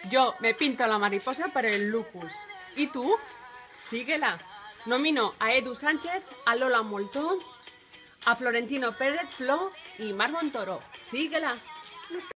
Yo me pinto la mariposa para el lupus. ¿Y tú? Síguela. Nomino a Edu Sánchez, a Lola Moltó, a Florentino Pérez Flo y Mar Montoro. Síguela.